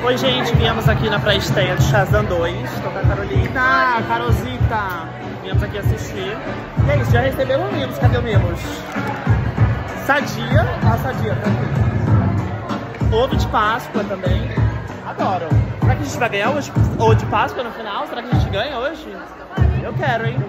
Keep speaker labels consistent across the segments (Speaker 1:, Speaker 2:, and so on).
Speaker 1: Oi, gente, viemos aqui na pré-estreia de Shazam 2. Tô com a Carolina, Carolzita. Viemos aqui assistir. E é isso, já recebemos mimos. Cadê o mimos? Sadia. Ah, Sadia, tá aqui. Ovo de Páscoa também. Adoro. Será que a gente vai ganhar hoje? Ovo de Páscoa no final? Será que a gente ganha hoje? Eu quero, hein?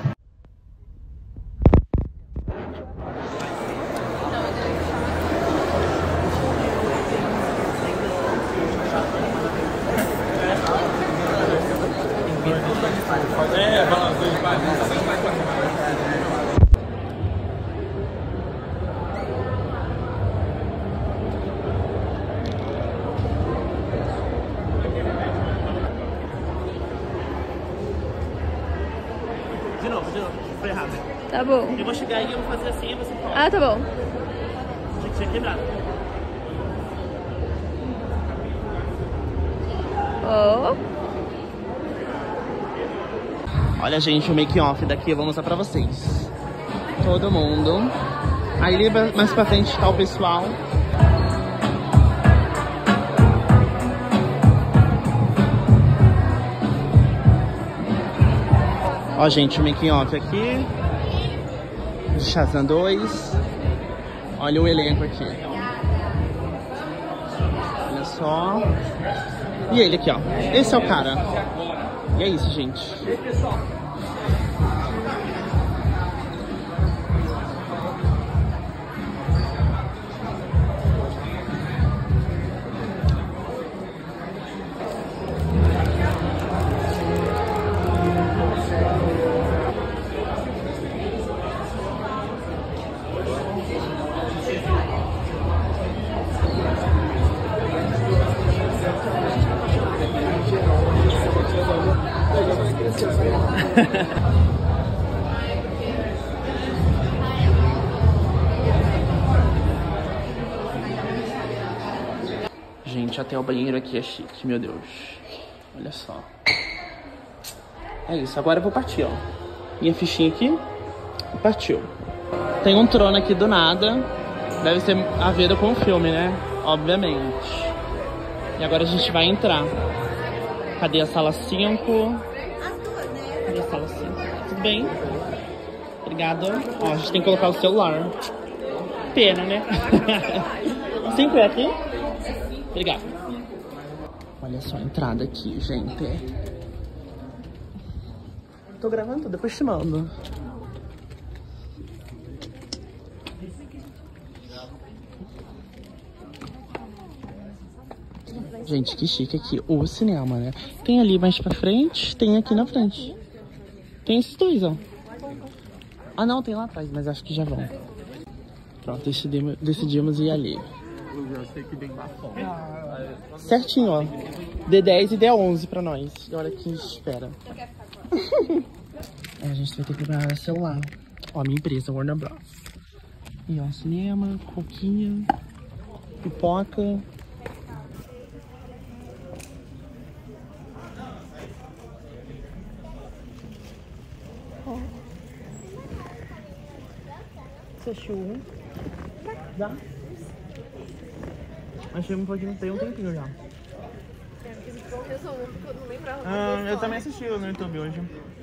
Speaker 1: De novo, foi errado.
Speaker 2: Tá bom.
Speaker 1: Eu vou chegar aí e eu vou fazer assim e você fala.
Speaker 2: Ah, tá bom.
Speaker 1: Tinha que ser quebrado.
Speaker 2: Oh.
Speaker 1: Olha, gente, o make-off daqui eu vou mostrar pra vocês. Todo mundo. Aí mais pra frente tá o pessoal. Ó, gente, o making-off aqui. Shazam 2. Olha o elenco aqui. Olha só. E ele aqui, ó. Esse é o cara. E é isso, gente. Gente, até o banheiro aqui é chique, meu Deus. Olha só. É isso, agora eu vou partir, ó. Minha fichinha aqui. E partiu. Tem um trono aqui do nada. Deve ser a ver com o filme, né? Obviamente. E agora a gente vai entrar. Cadê a sala 5? Cadê a sala 5? Tudo bem? Obrigado. Ó, a gente tem que colocar o celular. Pena, né? 5 é aqui? Obrigado. Olha só a entrada aqui, gente. Tô gravando, depois te mando. Gente, que chique aqui. O cinema, né? Tem ali mais pra frente, tem aqui na frente. Tem esses dois, ó. Ah, não, tem lá atrás, mas acho que já vão. Pronto, decidimos ir ali. Certinho, ó. D10 e D11 pra nós. E olha que espera. A gente vai ter que comprar celular. Ó, minha empresa, Warner Bros. E ó, cinema, coquinha, pipoca. Você assistiu um? Dá? Achei um pouquinho, tem um tempinho já. Eu também assisti no YouTube hoje.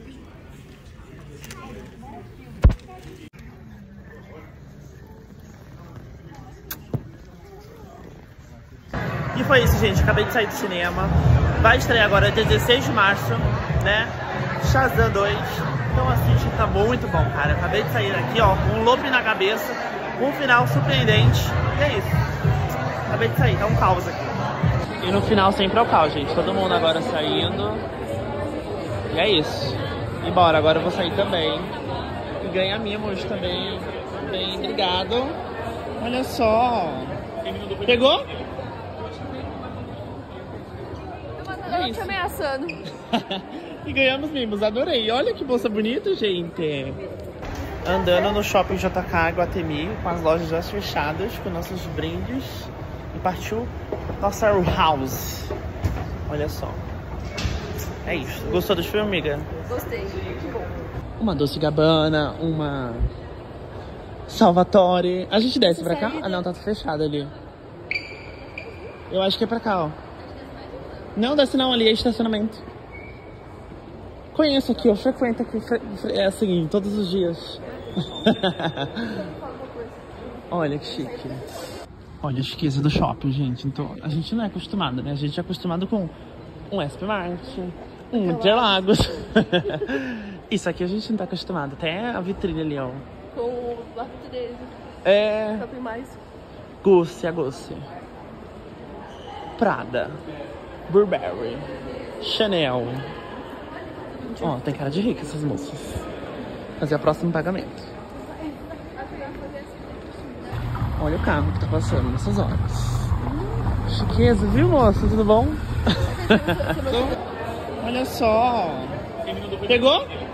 Speaker 1: E foi isso, gente. Acabei de sair do cinema. Vai estrear agora dia 16 de março, né? Shazam 2. Então assiste, tá muito bom, cara. Acabei de sair aqui, ó, com um loop na cabeça, com um final surpreendente. E é isso. Acabei de sair, tá um caos aqui. E no final sempre é o caos, gente. Todo mundo agora saindo. E é isso. E bora, agora eu vou sair também. E ganhar mimos também. Bem, obrigado. Olha só. Pegou?
Speaker 2: Eu tô te ameaçando.
Speaker 1: E ganhamos mimos, adorei. Olha que bolsa bonita, gente. Andando no shopping JK Guatemi, com as lojas já fechadas, com nossos brindes. E partiu nossa house. Olha só. É isso. Gostou do filme, amiga?
Speaker 2: Gostei, muito bom.
Speaker 1: Uma Dolce Gabbana, uma Salvatore. A gente desce pra cá? Ah, não, tá fechado ali. Eu acho que é pra cá, ó. Não, desce não, ali é estacionamento. Conheço aqui, eu frequento aqui, é assim, todos os dias. Olha que chique. Olha a chiqueza do shopping, gente. Então, a gente não é acostumado, né? A gente é acostumado com um SP-Mart, um Interlagos. Isso aqui a gente não tá acostumado. Até a vitrine ali, ó.
Speaker 2: Com o Bloco 13.
Speaker 1: É...
Speaker 2: Shopping mais.
Speaker 1: Gucci, a Gucci. Prada. Burberry. Chanel. Ó, tem cara de rica essas moças. Fazer o próximo pagamento. Olha o carro que tá passando nessas horas. Chiqueza, viu, moça? Tudo bom? Olha só. Pegou?